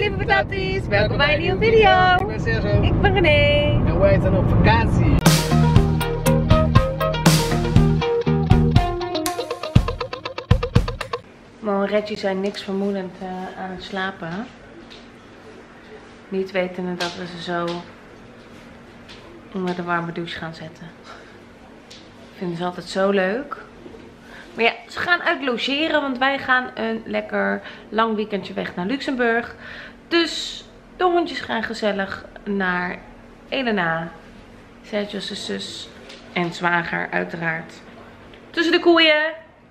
lieve patatjes, welkom bij een nieuwe video. Ik ben Sergio. Ik ben René. En wij zijn op vakantie. Mo en Reggie zijn niks vermoedend aan het slapen. Niet wetende dat we ze zo onder de warme douche gaan zetten. Vinden ze altijd zo leuk. Maar ja, ze gaan uit logeren, want wij gaan een lekker lang weekendje weg naar Luxemburg. Dus de hondjes gaan gezellig naar Elena, Sergio's zus en zwager uiteraard. Tussen de koeien.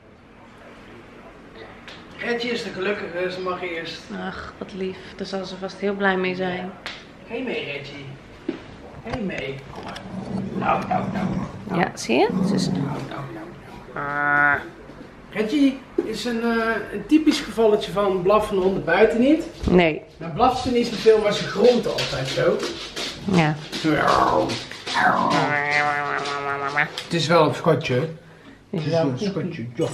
Reggie is de gelukkige, ze mag eerst. Ach, wat lief. Daar zal ze vast heel blij mee zijn. Hé mee Reggie. Hé mee. Kom maar. Nou. Ja, zie je? Ze is... Reggie is een typisch gevalletje van blaffen honden buiten niet. Nee. Nou blaft ze niet zoveel, maar ze grond altijd zo. Ja. Het is wel een schatje. Het is wel een schatje. Ja.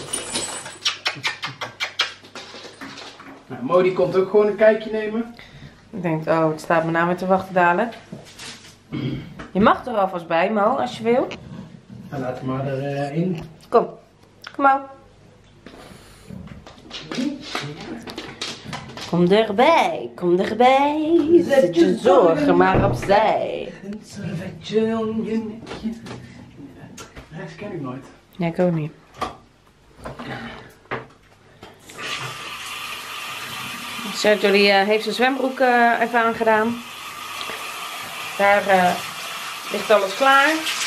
Nou, Modi komt ook gewoon een kijkje nemen. Ik denk, oh, het staat me nou weer te wachten dadelijk. Je mag er alvast bij, Mo, als je wil. Nou, laat hem maar erin. Kom. Kom op. Kom erbij. Kom erbij. Zet je zorgen maar opzij. Een servetje om je nekje. Rechts ken ik nooit. Ja, ik ook niet. Sergio die, heeft zijn zwembroek even aangedaan. Daar ligt alles klaar.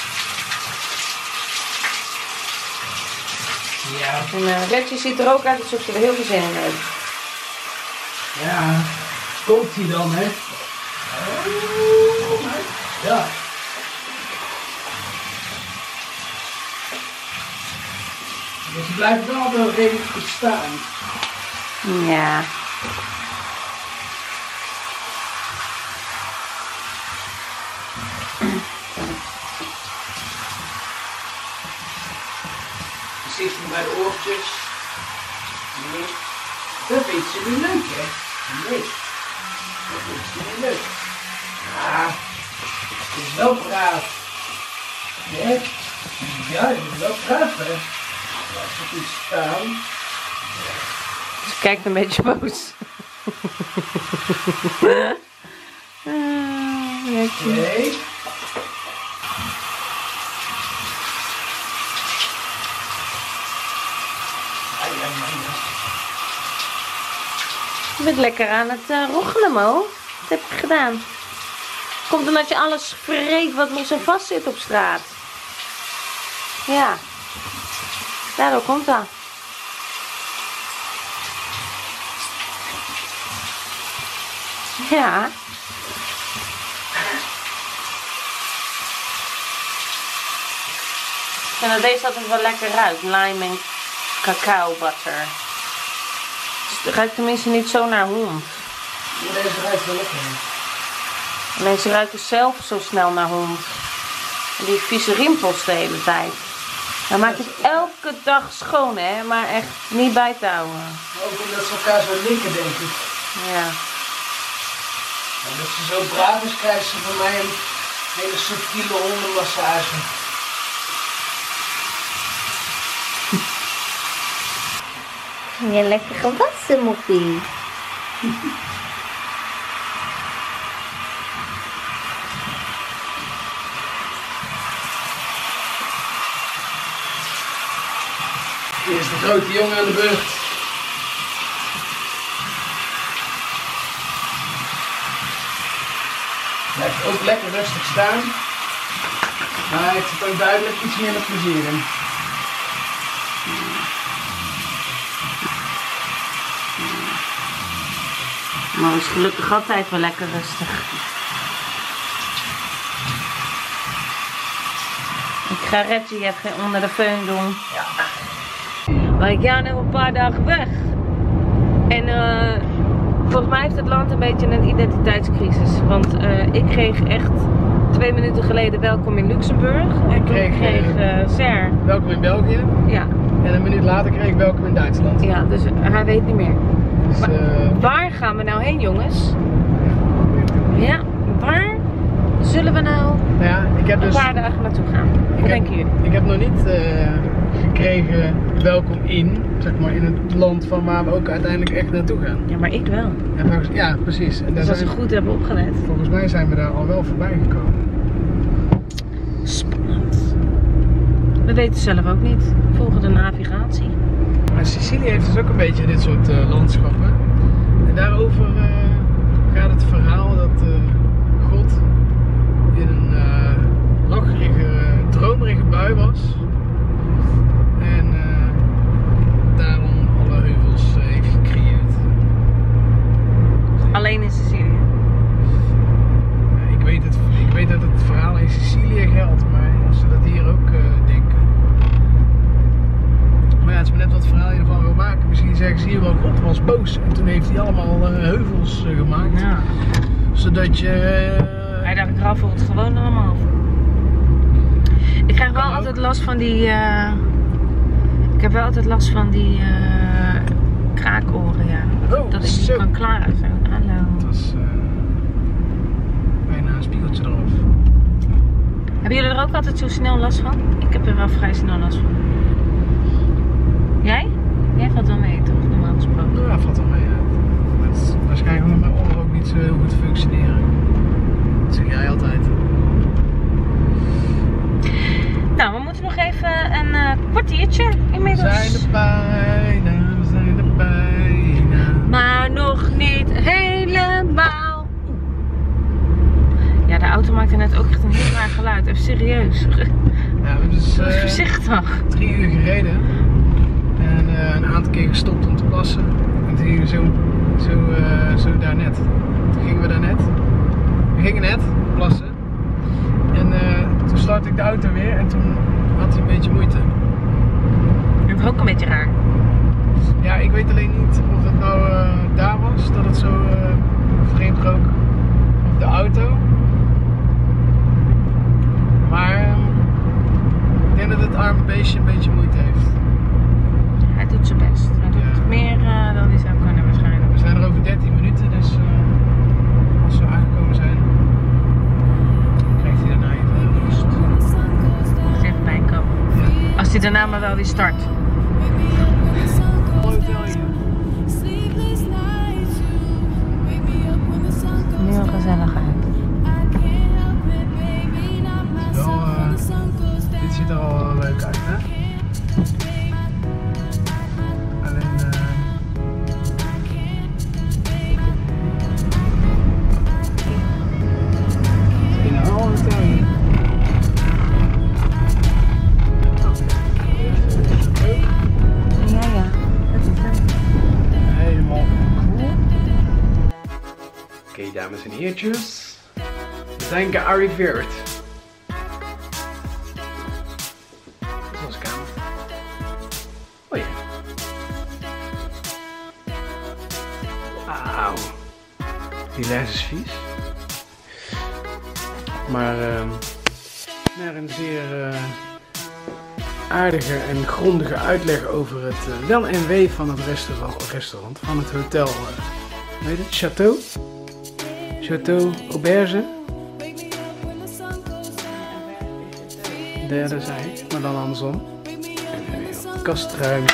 Ja. En Reggie ziet er ook uit alsof ze er heel veel zin in heeft. Ja, komt hij dan, hè? Ja. Dus je blijft wel redelijk goed staan. Ja. Precies bij de oortjes. Nee. Dat vindt ze niet leuk, hè? Nee. Dat vindt ze niet leuk. Ja. Het is wel braaf. Nee. Ja, het is wel braaf, hè? Laat ze goed staan. Ze kijkt een beetje boos. Oké. Je bent lekker aan het roggelen, Mo. Wat heb je gedaan? Komt omdat je alles vreet wat nog zo vast zit op straat. Ja. Daardoor komt dat. Ja. Ik vind dat deze altijd wel lekker ruikt. Lime en cacao butter. Het ruikt tenminste niet zo naar hond. Ja, deze ruikt wel lekker. Alleen ze ruiken zelf zo snel naar hond. En die vieze rimpels de hele tijd. Dan maak je het elke dag schoon, hè. Maar echt niet bij te houden. Ook omdat ze elkaar zo linken, denk ik. Ja. En omdat ze zo braaf is, krijgt ze van mij een hele subtiele hondenmassage. Ja, lekker gewassen, moppie. Hier is de grote jongen aan de beurt. Blijft ook lekker rustig staan. Maar ik zit ook duidelijk iets meer met plezier in. Maar is gelukkig altijd wel lekker rustig. Ik ga Reggie even onder de föhn doen. Ja. Maar ik ga nu een paar dagen weg. En volgens mij heeft het land een beetje een identiteitscrisis. Want ik kreeg echt 2 minuten geleden welkom in Luxemburg. En toen kreeg Ser. Welkom in België. Ja. En een minuut later kreeg ik welkom in Duitsland. Ja, dus hij weet niet meer. Dus, waar gaan we nou heen, jongens? Ja, waar zullen we nou ik heb een dus, paar dagen naartoe gaan? Wat denken jullie? Ik heb nog niet gekregen welkom in, zeg maar, in het land van waar we ook uiteindelijk echt naartoe gaan. Ja, maar ik wel. Ja, precies. En Dus als we goed hebben opgelet. volgens mij zijn we daar al wel voorbij gekomen. Spannend. We weten zelf ook niet. We volgen de navigatie. Maar Sicilië heeft dus ook een beetje dit soort landschappen. En daarover gaat het verhaal dat God in een lacherige, dromerige bui was. En daarom alle heuvels heeft gecreëerd. Alleen in Sicilië. Ik weet dat het verhaal in Sicilië geldt, maar als ze dat hier ook denken. Maar ja, het is maar net wat het verhaal hiervan wil maken. Misschien zeggen ze hier wel, God was boos en toen heeft hij allemaal heuvels gemaakt. Ja. Zodat je... Hij dacht, ik raffel het gewoon allemaal. Ik krijg wel altijd last van die... ik heb wel altijd last van die kraakoren, ja. Oh, dat ik niet zo. kan klaren. Zo, hallo. Het was bijna een spiegeltje eraf. Hebben jullie er ook altijd zo snel last van? Ik heb er wel vrij snel last van. Jij? Jij valt wel mee, toch? Normaal gesproken. Nou, valt wel mee. Ja. Het is waarschijnlijk omdat mijn oren ook niet zo heel goed functioneren. Dat zeg jij altijd. Nou, we moeten nog even een kwartiertje inmiddels. We zijn er bijna. Maar nog niet helemaal. Ja, de auto maakte net ook echt een heel raar geluid. Even serieus. Ja, we hebben dus Voorzichtig. 3 uur gereden. En een aantal keer gestopt om te plassen. En toen gingen we zo daarnet. Toen gingen we daarnet. We gingen net plassen. En toen startte ik de auto weer en toen had hij een beetje moeite. Dat is ook een beetje raar. Ja, ik weet alleen niet of het nou daar was, dat het zo vreemd rook. Of de auto. Maar ik denk dat het arme beestje een beetje moeite heeft. Hij doet zijn best. Hij doet meer dan hij zou kunnen waarschijnlijk. We zijn er over 13 minuten, dus als we aangekomen zijn, krijgt hij daarna even rust. Moet even bijkomen. Ja. Als hij daarna maar wel weer start. Nu al gezellig uit. Dit ziet er al leuk uit, hè? Alleen in een halve hotel. Ja, dat is het. Helemaal cool. Oké, dames en heertjes. We zijn gearriveerd. Dat is onze kamer. Oh ja. Auw. Die lijst is vies. Maar naar een zeer aardige en grondige uitleg over het wel en wee van het restaurant van het hotel. Hoe heet het? Château Auberge. Derde zij, maar dan andersom. Kastruim.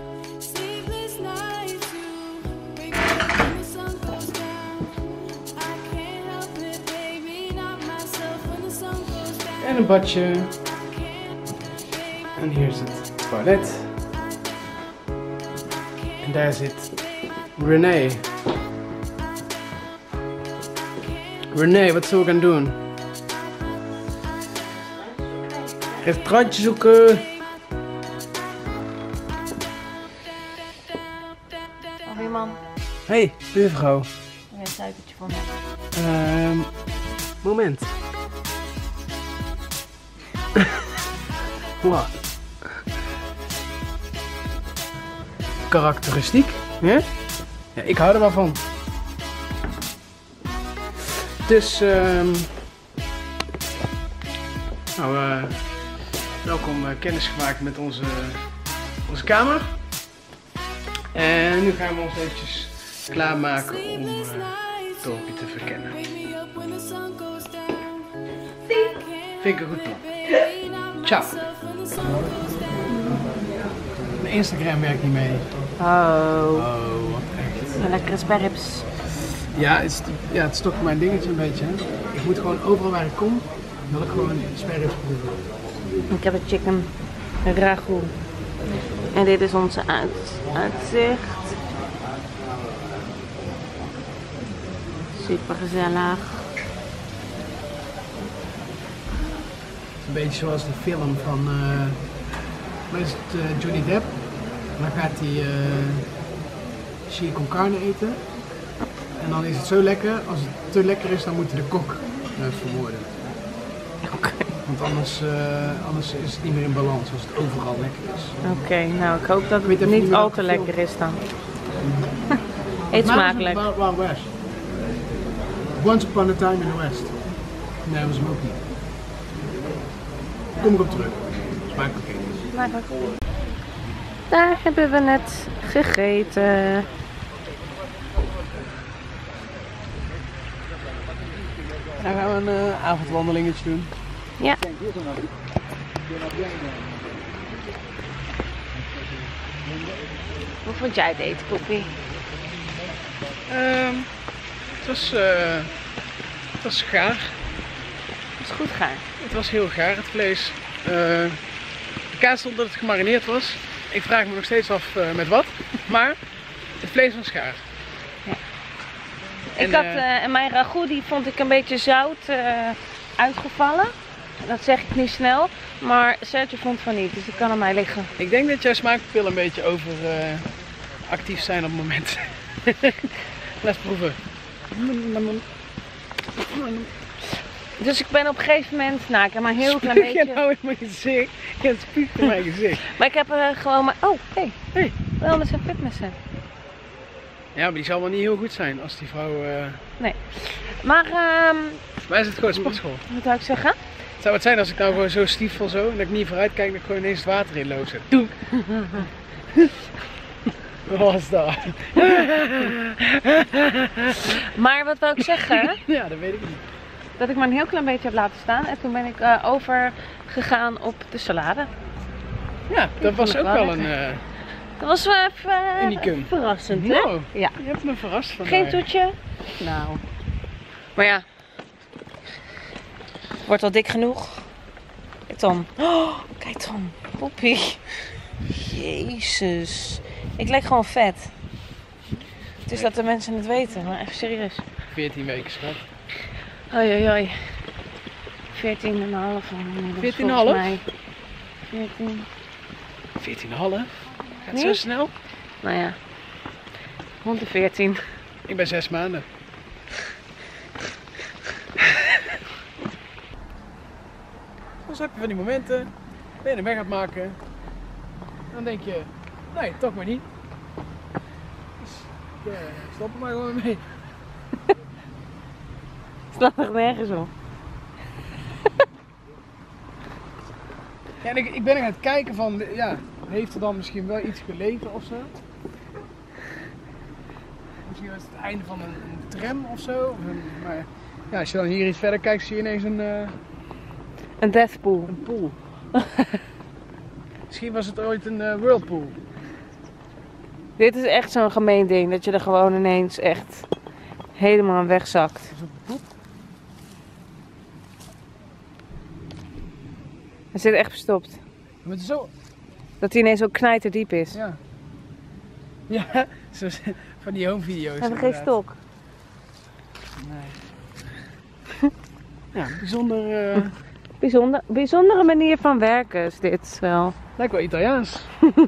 En een badje. En hier is het toilet. En daar zit René. René, wat zullen we gaan doen? Restaurantje zoeken. Of iemand. Hey, buurvrouw. Een suikertje voor mij. Moment. Wat? Karakteristiek, hè? Ja, ik hou er wel van. Dus, welkom kennis gemaakt met onze kamer. En nu gaan we ons eventjes klaarmaken om het dorpje te verkennen. Vind ik een goed plan. Ciao. Mijn Instagram werkt niet mee. Oh, wat echt. een lekkere sperrips. Ja, het is toch mijn dingetje een beetje. Hè? Ik moet gewoon overal waar ik kom, wil ik gewoon sperrips proeven. Ik heb een chicken ragu. En dit is onze uitzicht. Super gezellig. Een beetje zoals de film van wat is het, Johnny Depp. Dan gaat hij chili con carne eten. En dan is het zo lekker. Als het te lekker is, dan moet hij de kok vermoorden. Oké. Want anders is het niet meer in balans als het overal lekker is. Oké, nou ik hoop dat het niet al te lekker is dan. Eet smakelijk. Wild West. Once upon a time in the West. Nee, dat was hem ook niet. Kom ik op terug. Smakelijk eten. Daar hebben we net gegeten. Dan gaan we een avondwandelingetje doen. Ja. Hoe vond jij het eten, Poppy? Het was gaar. Het is goed gaar. Het was heel gaar, het vlees. De kaas stond dat het gemarineerd was. Ik vraag me nog steeds af met wat. Maar het vlees was gaar. Ja. Ik had mijn ragu, die vond ik een beetje zout uitgevallen. Dat zeg ik niet snel. Maar Sergio vond van niet, dus dat kan aan mij liggen. Ik denk dat jouw smaakpapillen een beetje overactief zijn op het moment. Laat eens proeven. Dus ik ben op een gegeven moment, nou ik heb maar een heel klein beetje... Je nou in mijn gezicht. Je spuugt in mijn gezicht. Maar ik heb gewoon maar... Oh, hey. Wel met zijn fitnessen. Ja, maar die zal wel niet heel goed zijn als die vrouw... Nee. Maar... Wij zijn het gewoon sportschool. Wat zou ik zeggen? Het zou het zijn als ik nou gewoon zo stiefel zo en dat ik niet vooruit kijk, dat ik gewoon ineens het water in loop. Doe! Wat was dat? Maar wat wil ik zeggen? Ja, dat weet ik niet. Dat ik maar een heel klein beetje heb laten staan en toen ben ik overgegaan op de salade. Ja, dat was ook wel een... Dat was wel even unicum. Verrassend, hè? Nou, ja. Je hebt me verrast vandaag. Geen toetje? Nou. Maar ja. Wordt al dik genoeg. Kijk dan. Oh, kijk dan. Poppy. Jezus. Ik lijk gewoon vet. Het is dat de mensen het weten, maar even serieus. 14 weken, schat. Oei. 14,5. 14,5? 14. 14,5? Gaat het zo snel? Nou ja. Rond de 14. Ik ben 6 maanden. Soms heb je van die momenten, ben je er weg aan het maken. Dan denk je, nee, toch maar niet. Dus stop er maar gewoon mee. Slaat er nergens op. Ja, en ik ben er aan het kijken van, ja, heeft er dan misschien wel iets gelegen of zo? Misschien was het het einde van een tram of zo. Maar ja, als je dan hier iets verder kijkt, zie je ineens een death pool. Een pool. Misschien was het ooit een whirlpool. Dit is echt zo'n gemeen ding, dat je er gewoon ineens echt helemaal aan wegzakt. Hij zit echt verstopt. Maar het is zo... Dat hij ineens zo knijterdiep is. Ja. Ja, zoals van die home video's. We hebben geen stok. Nee. Ja, Bijzondere manier van werken is dit wel. Lijkt wel Italiaans.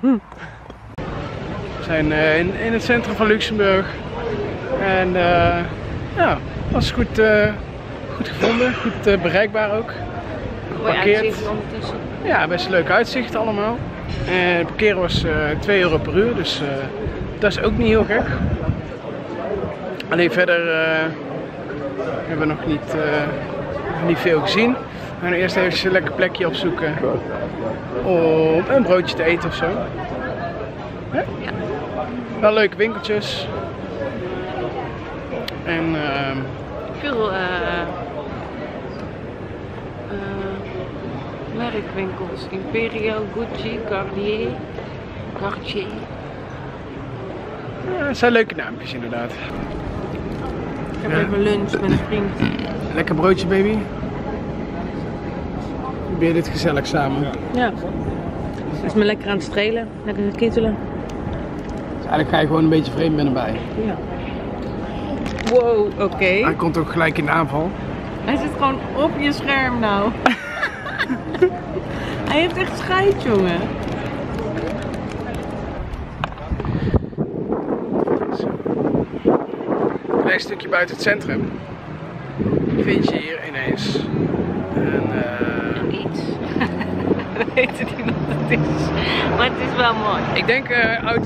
We zijn in het centrum van Luxemburg. En ja, was goed gevonden. Goed bereikbaar ook. Mooi uitzicht ondertussen. Ja, best een leuk uitzicht allemaal. En het parkeren was €2 per uur, dus dat is ook niet heel gek. Alleen verder hebben we nog niet veel gezien. We gaan eerst even een lekker plekje opzoeken om een broodje te eten of zo. Ja? Ja. Wel leuke winkeltjes. En veel merkwinkels. Imperio, Gucci, Cartier. ja, het zijn leuke naampjes inderdaad. Ik heb even lunch met een vriend. Lekker broodje, baby. Probeer dit gezellig samen. Ja. Hij is me lekker aan het strelen. Lekker aan het kittelen. Dus eigenlijk ga je gewoon een beetje vreemd met hem bij. Ja. Wow, oké. Hij komt ook gelijk in de aanval. Hij zit gewoon op je scherm nou. Hij heeft echt scheid, jongen. Een klein stukje buiten het centrum vind je hier ineens een Iets. We weten niet wat het is. Maar het is wel mooi. ik denk oud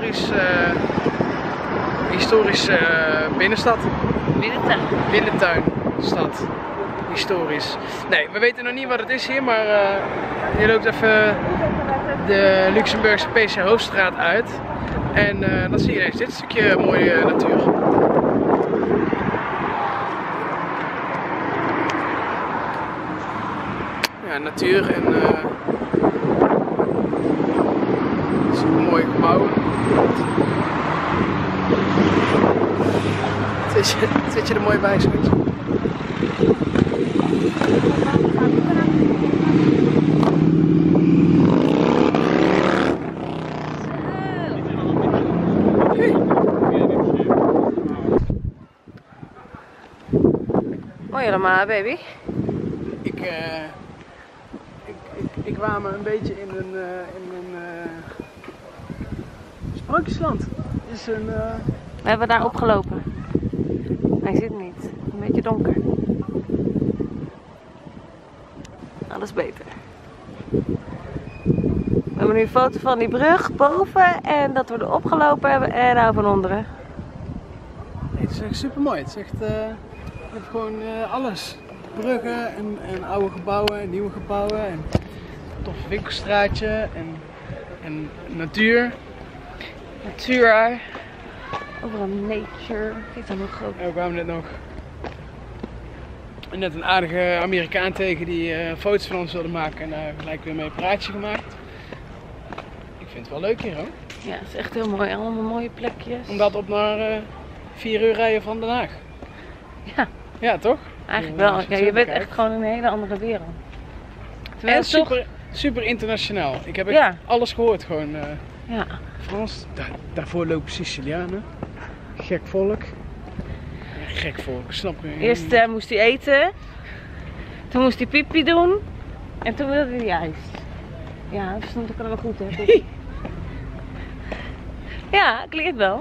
historisch binnenstad. Binnentuinstad. Historisch. Nee, we weten nog niet wat het is hier, maar je loopt even de Luxemburgse PC Hoofdstraat uit. En dan zie je ineens dit stukje mooie natuur. Ja, natuur en super mooie gebouwen. Het zit je er mooi bij, zoiets. Mooi allemaal, baby. Ik kwam een beetje in een sprookjesland. Is een, We hebben daar opgelopen. Hij zit niet. Een beetje donker. Alles beter. We hebben nu een foto van die brug boven en dat we er opgelopen hebben en nou van onderen. Nee, het is echt super mooi. Het is echt, je hebt gewoon alles. Bruggen en oude gebouwen en nieuwe gebouwen en een tof winkelstraatje en natuur. Natuur. Overal nature. Kijk dan nog groot. En we kwamen net een aardige Amerikaan tegen die foto's van ons wilde maken en daar gelijk weer mee een praatje gemaakt. Ik vind het wel leuk hier hoor. Ja, het is echt heel mooi. Allemaal mooie plekjes. Omdat op naar 4 uur rijden van Den Haag. Ja. Ja, toch? Eigenlijk wel. Ja, je bent echt gewoon in een hele andere wereld. Terwijl En het toch... super internationaal. Ik heb echt alles gehoord gewoon. Ja. Frans, daarvoor lopen Sicilianen. Gek volk. Ja, gek volk, snap je? Eerst moest hij eten. Toen moest hij pipi doen. En toen wilde hij ijs. Ja, dat stond ook wel goed hè. Ja, klinkt wel.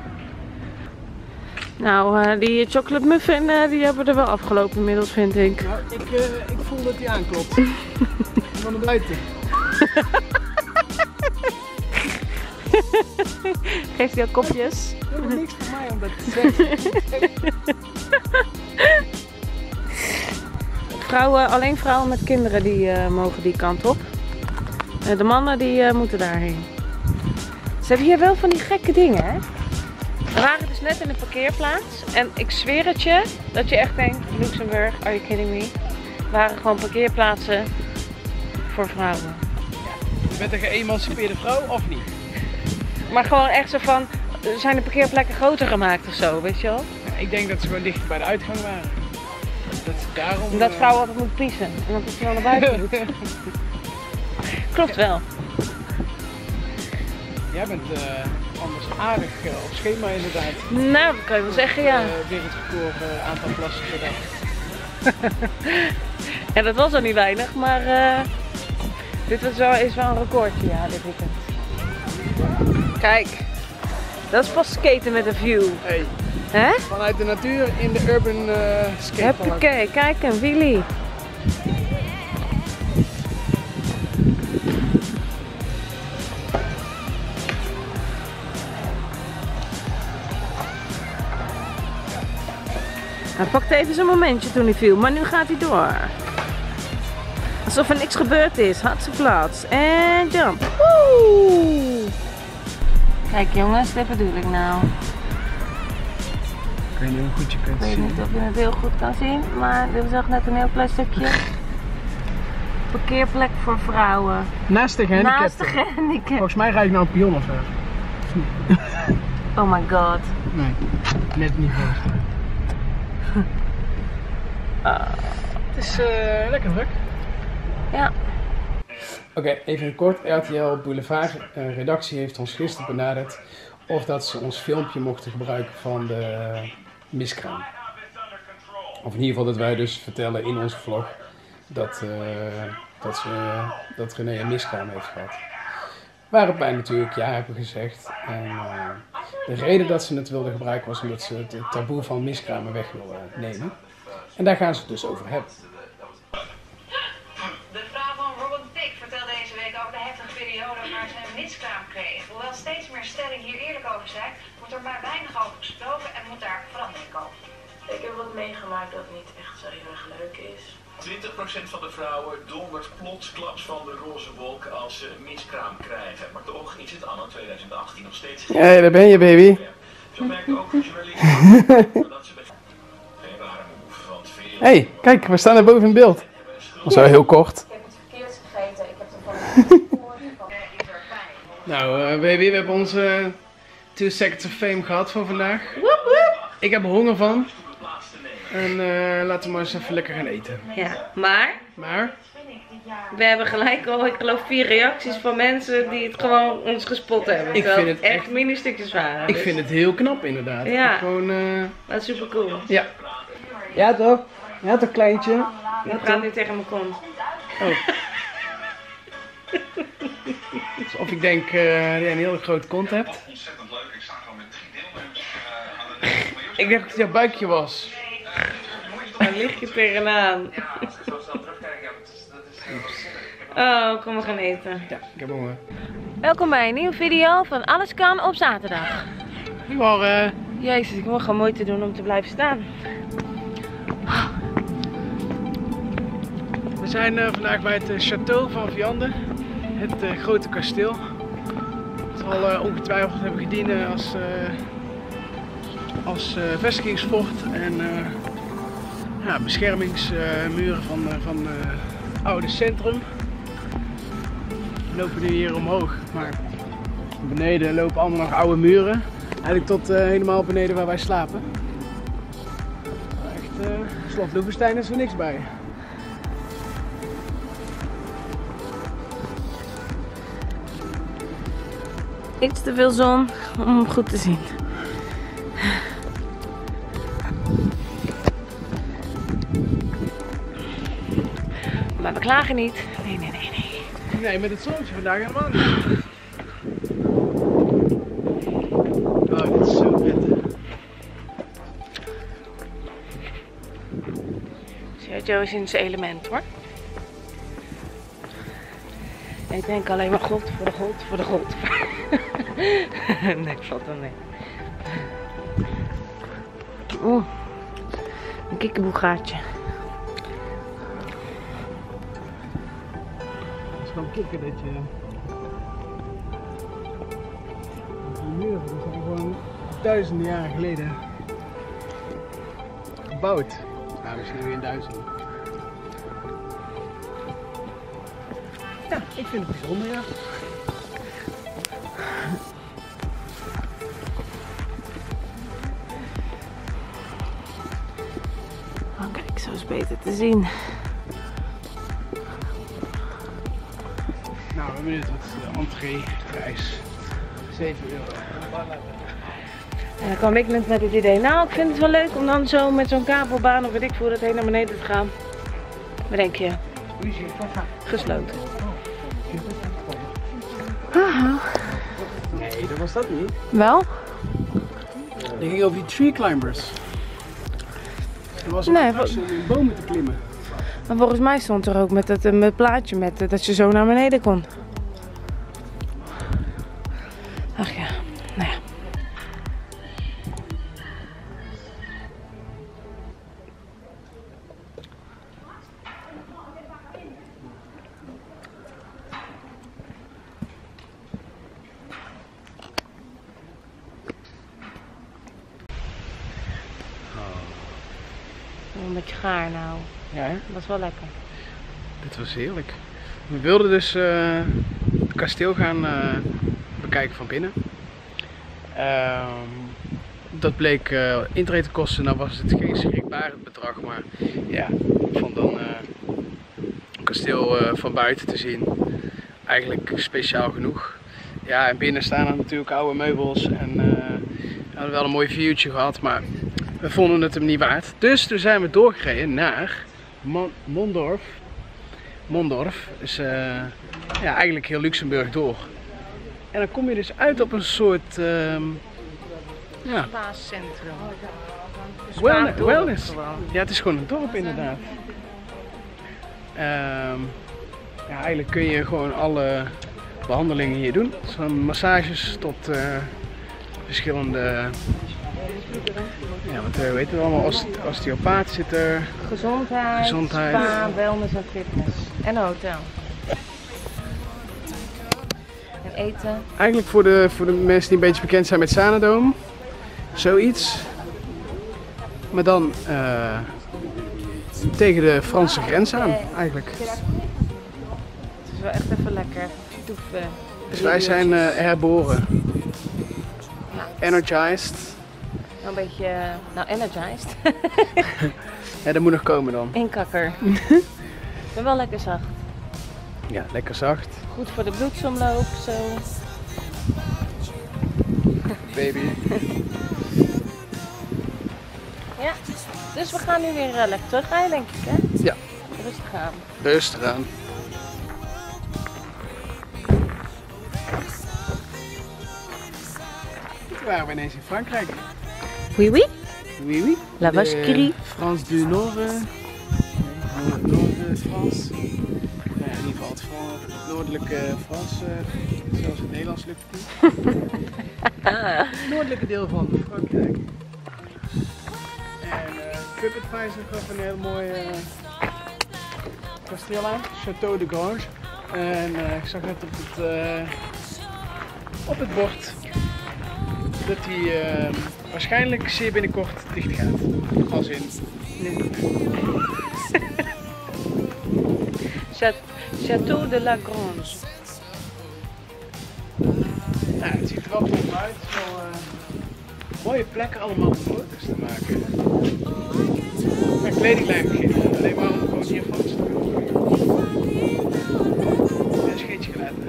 Nou, die chocolate muffin die hebben we er wel afgelopen inmiddels, vind ik. Nou, ik voel dat hij aanklopt. Van de buiten. Geeft hij al kopjes? Helemaal niks voor mij om dat te zeggen. Alleen vrouwen met kinderen die mogen die kant op. De mannen die moeten daarheen. Ze hebben hier wel van die gekke dingen, hè? We waren dus net in een parkeerplaats en ik zweer het je dat je echt denkt, Luxemburg, are you kidding me? Waren gewoon parkeerplaatsen voor vrouwen. Je bent een geëmancipeerde vrouw of niet? Maar gewoon echt zo van, zijn de parkeerplekken groter gemaakt of zo, weet je wel? Ja, ik denk dat ze gewoon dichter bij de uitgang waren. Dat ze daarom... Dat vrouwen altijd moeten piezen en dat ze wel naar buiten moet. Klopt wel. Jij bent anders aardig op schema inderdaad. Nou, dat kan je wel zeggen, ja. Wereldrecord aantal plassen per dag. Ja, dat was al niet weinig, maar dit is wel een recordje, ja, dit weekend. Kijk, dat is pas skaten met een view. Hey, hè? Vanuit de natuur in de urban skatepark. Hoppakee, kijk een wheelie. Hij pakte even zijn momentje toen hij viel, maar nu gaat hij door. Alsof er niks gebeurd is. Had ze plaats. En jump. Woe! Kijk jongens, dit bedoel ik nou. weet niet hoe goed je kunt Ik weet zien. niet of je het heel goed kan zien, maar dit was echt net een heel klein stukje. Parkeerplek voor vrouwen. Naast de gehandicapten. Naast de gehandicapten. Volgens mij rijd ik nou een pion of zo. Oh my god. Nee, net niet voor. Het is lekker druk. Ja. Oké, even kort. RTL Boulevard redactie heeft ons gisteren benaderd of dat ze ons filmpje mochten gebruiken van de miskraam. Of in ieder geval dat wij dus vertellen in onze vlog dat René een miskraam heeft gehad. Waarop wij natuurlijk ja hebben gezegd. En de reden dat ze het wilden gebruiken was omdat ze het taboe van miskramen weg wilden nemen. En daar gaan ze het dus over hebben. De vrouw van Robin Thicke vertelde deze week over de heftige periode waar ze een miskraam kreeg. Hoewel steeds meer stellingen hier eerlijk over zijn, wordt er maar weinig over gesproken en moet daar verandering komen. Ik heb wat meegemaakt dat niet echt zo heel erg leuk is. 20% van de vrouwen dondert plotsklaps van de roze wolk als ze een miskraam krijgen. Maar toch is het anno 2018 nog steeds... Hey, daar ben je, baby. Zo merkt ook journalisten dat ze geen rare move, want veel... Hey, kijk, we staan er boven in beeld. Dat is wel heel kort. Ik heb het verkeerd gegeten. Ik heb ervan gehoord. Nou, baby, we hebben onze 2 Seconds of Fame gehad voor vandaag. Ik heb er honger van. En laten we maar eens even lekker gaan eten. Ja, maar Maar, we hebben gelijk al, ik geloof 4 reacties van mensen die het gewoon ons gespot hebben. Ik Terwijl vind het echt echt- mini-stukjes waren. ik dus vind het heel knap inderdaad. Ja. Gewoon, dat is super cool. ja. Ja toch? Ja toch, kleintje? Ik praat nu tegen mijn kont. Alsof ik denk dat jij een hele grote kont hebt. Ontzettend leuk, ik zag al met 3 deelnemers aan de race. Ik dacht dat het jouw buikje was. Daar lig je tegenaan. Oh, kom, we gaan eten. Ja, ik heb honger. Welkom bij een nieuwe video van Alles Kan op zaterdag. Goedemorgen. Jezus, ik moet gewoon moeite doen om te blijven staan. We zijn vandaag bij het château van Vianden. Het grote kasteel. Het zal ongetwijfeld hebben gediend als vestigingsfort en ja, beschermingsmuren van het oude centrum. We lopen nu hier omhoog, maar beneden lopen allemaal nog oude muren. Eigenlijk tot helemaal beneden waar wij slapen. Echt, Slot Loevestein is er niks bij. Iets te veel zon om hem goed te zien. Maar we klagen niet. Nee, nee, nee, nee. Nee, met het zonnetje vandaag helemaal niet. Oh, dit is zo vet. Sergio is in zijn element hoor. En ik denk alleen maar God voor de God voor de God. Nee, ik valt dan niet. Oeh, een kikkerboegaatje. Het is gewoon kicken dat je... Die muren die zijn gewoon duizenden jaren geleden gebouwd. Nou, misschien weer in duizenden. Ja, ik vind het bijzonder, ja. Oh, kijk, zo is beter te zien. Nou, we hebben dit wat entreeprijs. 7 euro. En dan kwam ik net met het idee, nou ik vind het wel leuk om dan zo met zo'n kabelbaan of weet ik veel dat heen naar beneden te gaan. Wat denk je? Gesloten. Nee, dat was dat niet. Wel? Het ging over die tree climbers. Er was een Nee, attractie om in bomen te klimmen. Maar volgens mij stond er ook met het plaatje met dat je zo naar beneden kon. Ach ja, nou ja. Een beetje gaar nou. Ja, hè? Dat was wel lekker. Dit was heerlijk. We wilden dus het kasteel gaan bekijken van binnen. Dat bleek intrede te kosten. Nou was het geen schrikbarend bedrag, maar ja, ik vond dan een kasteel van buiten te zien eigenlijk speciaal genoeg. Ja, en binnen staan er natuurlijk oude meubels en we hadden wel een mooi viewtje gehad, maar we vonden het hem niet waard. Dus toen zijn we doorgereden naar Mondorf. Mondorf is ja, eigenlijk heel Luxemburg door. En dan kom je dus uit op een soort ja, Spaascentrum. wellness. Ja, het is gewoon een dorp inderdaad. Ja, eigenlijk kun je gewoon alle behandelingen hier doen. Van massages tot verschillende, ja, wat weten we allemaal, osteopaat zit er. Gezondheid, spa, wellness en fitness. En een hotel. En eten. Eigenlijk voor de mensen die een beetje bekend zijn met Sanadome. Zoiets. Maar dan tegen de Franse grens aan, eigenlijk. Het is wel echt even lekker. Toeven. Dus wij zijn herboren. Ja. Energized. Nou, een beetje, nou, energized. Ja, dat moet nog komen dan. Inkakker. Ik ben wel lekker zacht. Ja, lekker zacht. Goed voor de bloedsomloop, zo. Baby. Ja, dus we gaan nu weer lekker terugrijden, denk ik, hè? Ja. Rustig aan. Rustig aan. Toen waren we ineens in Frankrijk. Oui, oui. Oui, oui. La Vacherie. France du Nord. Noord de France. Ja, in ieder geval het noordelijke Frans, zoals het Nederlands lukt het niet. Het noordelijke deel van Frankrijk. En TripAdvisor gaf een heel mooi kasteel aan, Château de Grange. En ik zag net op het bord dat die waarschijnlijk zeer binnenkort dicht gaat. Als in nu. Château de la Grange. Ja, het ziet er wel tof uit. Zo, mooie plekken allemaal om foto's te maken. Mijn kledinglijn beginnen. Alleen maar om gewoon hier foto's te maken. Een scheetje gelaten.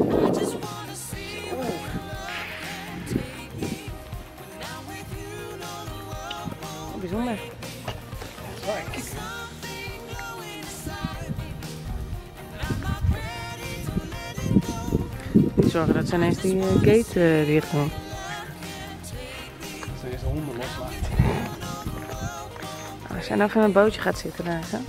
Bijzonder. Waar, kijk. Niet zorgen dat ze ineens die gate dicht doen. Dat ze deze honden loslaten. Als jij nou van een bootje gaat zitten daar, zo.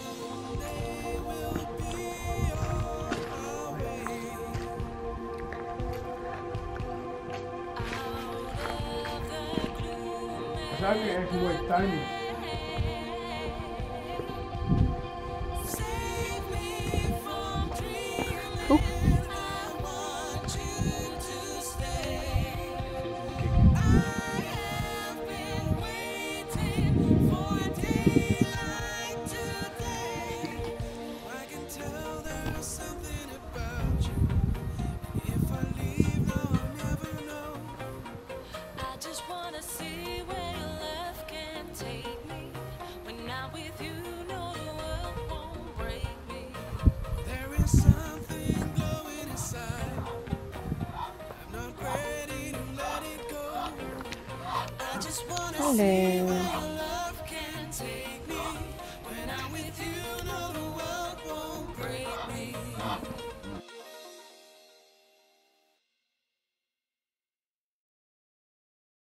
Er zou nu echt een mooie tuin doen. Oeh. Hallo.